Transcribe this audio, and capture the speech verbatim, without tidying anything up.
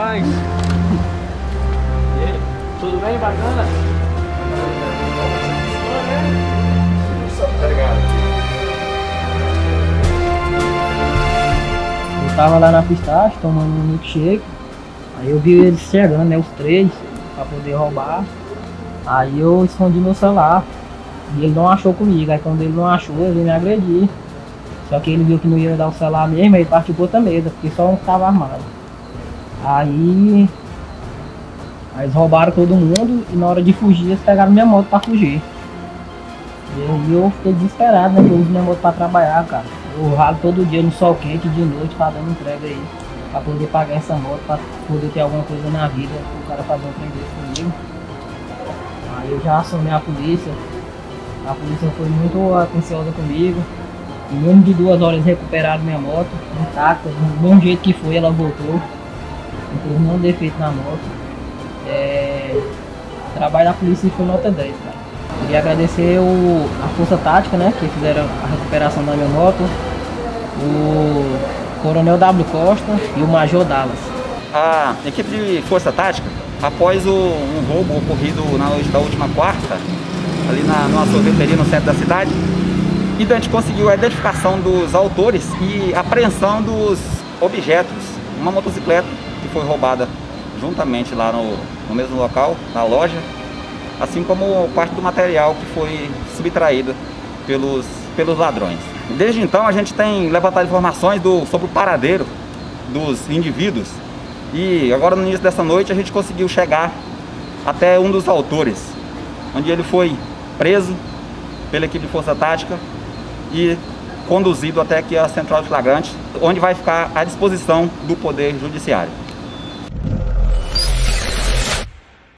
demais. E aí, tudo bem? Bacana? Eu tava lá na pistache tomando um milkshake. Aí eu vi eles chegando, né? Os três, pra poder roubar. Aí eu escondi meu celular. E ele não achou comigo. Aí quando ele não achou, ele me agrediu. Só que ele viu que não ia dar o celular mesmo, aí partiu pra outra mesa, porque só um tava armado. Aí, aí eles roubaram todo mundo e na hora de fugir eles pegaram minha moto pra fugir. E aí eu fiquei desesperado, né? Que eu uso minha moto pra trabalhar, cara. Eu ralo todo dia no sol quente, de noite, fazendo entrega aí. Pra poder pagar essa moto, pra poder ter alguma coisa na vida, o cara fazer um trem desse comigo. Aí eu já acionei a polícia. A polícia foi muito atenciosa comigo. Em menos de duas horas recuperaram minha moto, intacta, do bom jeito que foi, ela voltou. Não teve nenhum defeito na moto. É... O trabalho da polícia foi nota dez, cara. Queria agradecer o... a Força Tática, né, que fizeram a recuperação da minha moto. O Coronel W. Costa e o Major Dallas. A equipe de Força Tática, após o, um roubo ocorrido na noite da última quarta, ali na numa sorveteria no centro da cidade, e a gente conseguiu a identificação dos autores e apreensão dos objetos. Uma motocicleta que foi roubada juntamente lá no, no mesmo local, na loja, assim como parte do material que foi subtraído pelos, pelos ladrões. Desde então a gente tem levantado informações do, sobre o paradeiro dos indivíduos e agora no início dessa noite a gente conseguiu chegar até um dos autores, onde ele foi preso pela equipe de Força Tática e conduzido até aqui a Central de Flagrante, onde vai ficar à disposição do Poder Judiciário.